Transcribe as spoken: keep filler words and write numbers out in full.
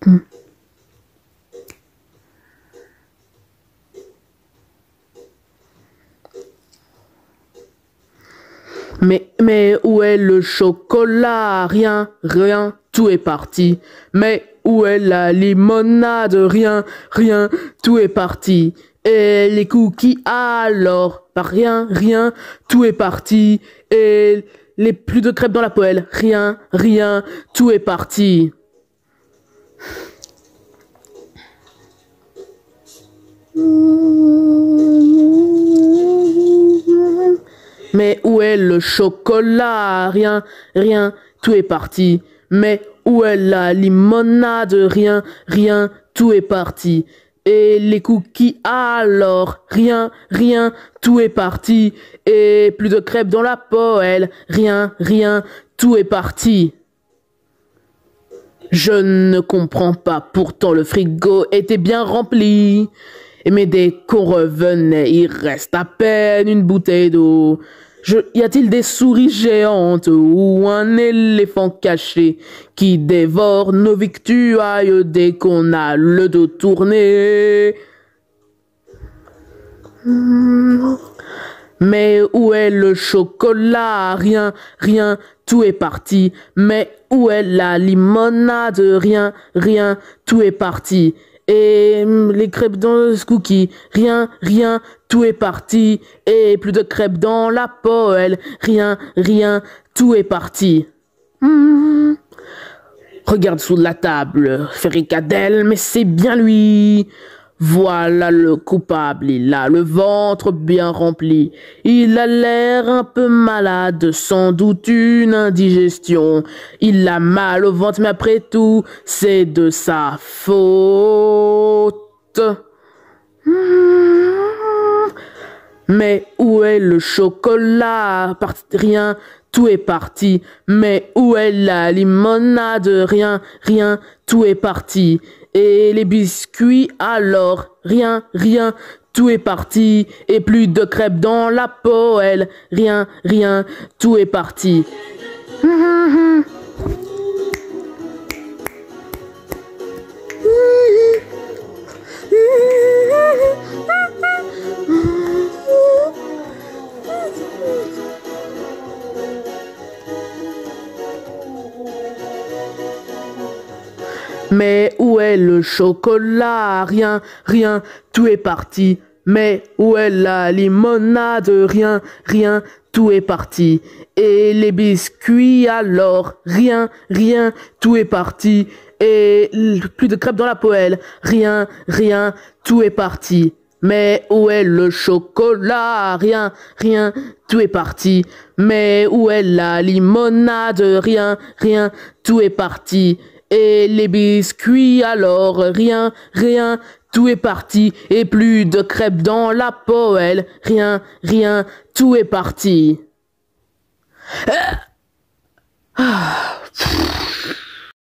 Mais, mais où est le chocolat? Rien, rien, tout est parti. Mais où est la limonade? Rien, rien, tout est parti. Et les cookies alors? Pas rien, rien, tout est parti. Et les plus de crêpes dans la poêle? Rien, rien, tout est parti. Mais où est le chocolat? Rien, rien, tout est parti. Mais où est la limonade? Rien, rien, tout est parti. Et les cookies alors? Rien, rien, tout est parti. Et plus de crêpes dans la poêle? Rien, rien, tout est parti. Je ne comprends pas, pourtant le frigo était bien rempli. Mais dès qu'on revenait, il reste à peine une bouteille d'eau. Je, y a-t-il des souris géantes ou un éléphant caché qui dévore nos victuailles dès qu'on a le dos tourné? Mais où est le chocolat? Rien, rien, tout est parti. Mais où est la limonade? Rien, rien, tout est parti. Et les crêpes dans le cookie? Rien, rien, tout est parti. Et plus de crêpes dans la poêle? Rien, rien, tout est parti. Mmh. Regarde sous la table, Fricadelle, mais c'est bien lui. Voilà le coupable, il a le ventre bien rempli. Il a l'air un peu malade, sans doute une indigestion. Il a mal au ventre, mais après tout, c'est de sa faute. Mais où est le chocolat? Rien, tout est parti. Mais où est la limonade? Rien, rien, tout est parti. Et les biscuits alors? Rien, rien, tout est parti. Et plus de crêpes dans la poêle? Rien, rien, tout est parti. Mais où est le chocolat? Rien, rien, tout est parti. Mais où est la limonade? Rien, rien, tout est parti. Et les biscuits alors? Rien, rien, tout est parti. Et plus de crêpes dans la poêle? Rien, rien, tout est parti. Mais où est le chocolat? Rien, rien, tout est parti. Mais où est la limonade? Rien, rien, tout est parti. Et les biscuits alors? Rien, rien, tout est parti. Et plus de crêpes dans la poêle? Rien, rien, tout est parti. Ah.